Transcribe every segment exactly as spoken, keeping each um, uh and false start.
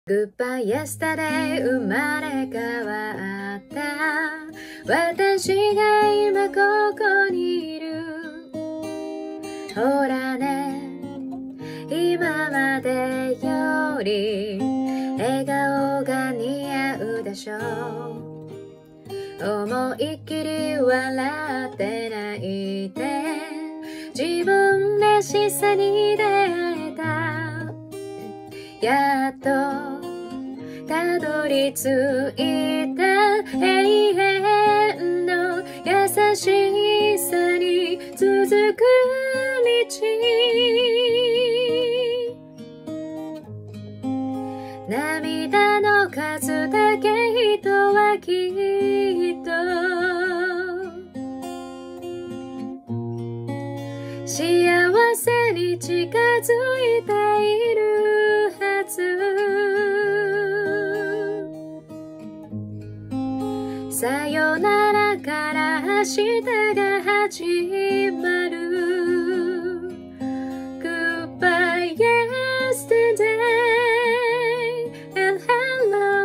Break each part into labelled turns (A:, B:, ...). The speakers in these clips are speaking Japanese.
A: Goodbye yesterday 生まれ変わった私が今ここにいる。ほらね、今までより笑顔が似合うでしょう。思いっきり笑って泣いて自分らしさに出会えた。やっとたどり着いた永遠の優しさに続く道。涙の数だけ人はきっと幸せに近づいているはず。さよならから明日が始まる。 Goodbye yesterday and hello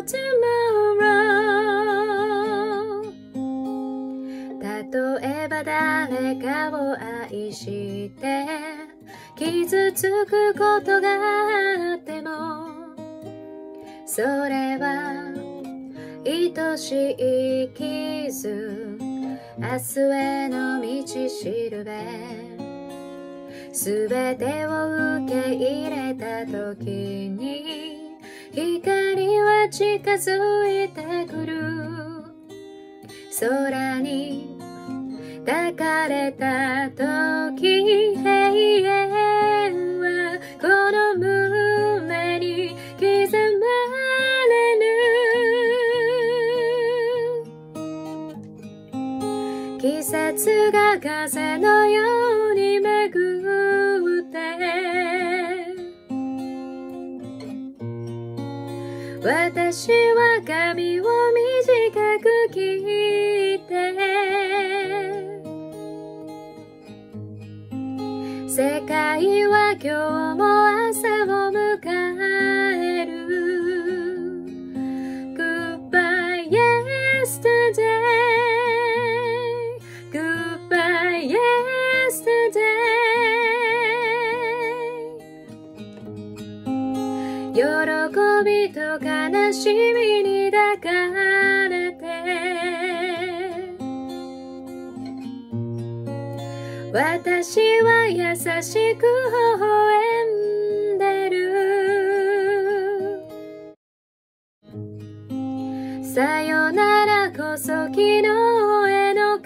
A: tomorrow。 例えば誰かを愛して傷つくことがあってもそれは愛しい傷、明日への道しるべ。すべてを受け入れた時に光は近づいてくる。空に抱かれた時永遠はこの胸に刻まれる。季節が風のように巡って私は髪を短く切って世界は今日も朝を迎える。 Goodbye yesterday Goodbye yesterday。 喜びと悲しみに抱かれて私は優しく微笑んでる。さよならこそ昨日への